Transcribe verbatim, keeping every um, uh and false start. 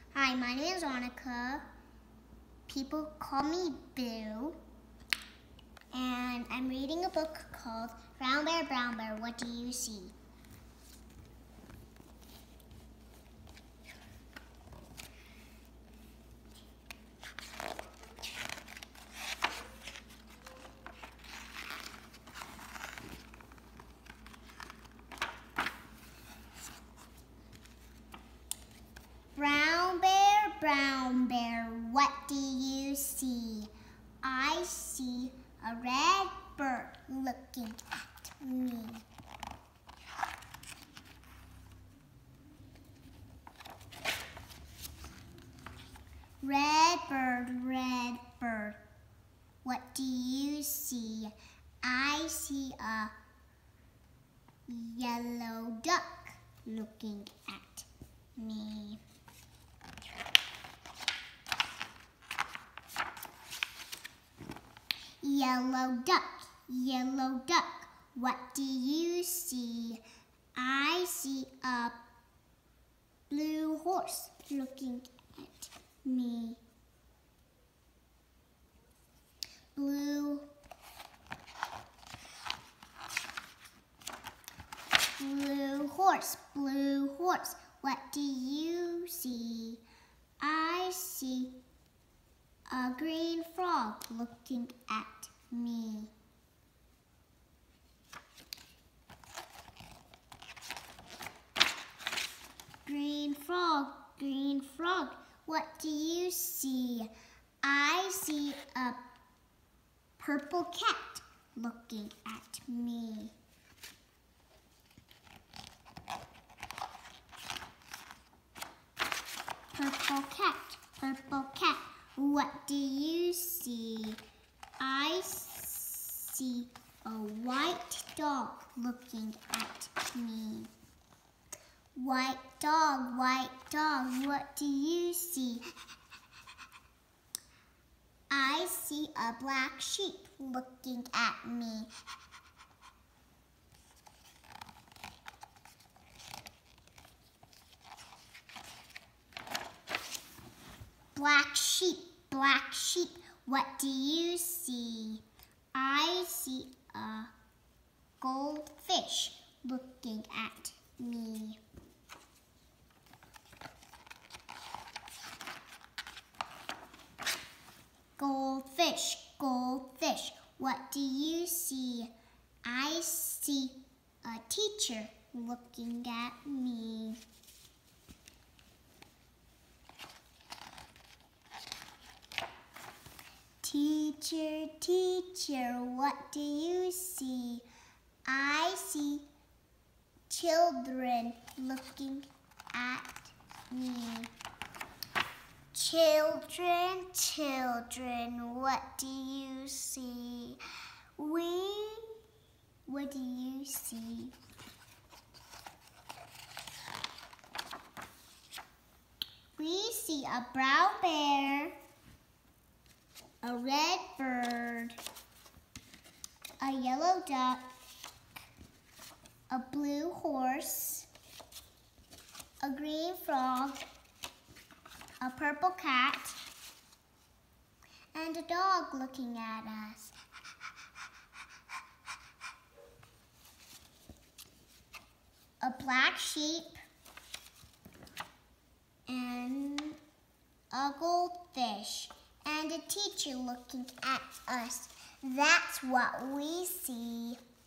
Hi, my name is Annika. People call me Boo. And I'm reading a book called Brown Bear, Brown Bear, What Do You See? Brown bear, brown bear, what do you see? I see a red bird looking at me. Red bird, red bird, what do you see? I see a yellow duck looking at me. Yellow duck, yellow duck, what do you see? I see a blue horse looking at me. Blue, blue horse, blue horse, what do you see? I see a green frog looking at me. Green frog, green frog, what do you see? I see a purple cat looking at me. Purple cat, purple cat, what do you see? I see a white dog looking at me. White dog, white dog, what do you see? I see a black sheep looking at me. Black sheep, black sheep, what do you see? I see a goldfish looking at me. Goldfish, goldfish, what do you see? I see a teacher looking at me. Teacher, teacher, what do you see? I see children looking at me. Children, children, what do you see? We, what do you see? We see a brown bear, a red bird, a yellow duck, a blue horse, a green frog, a purple cat, and a dog looking at us. A black sheep and a goldfish and a teacher looking at us. That's what we see.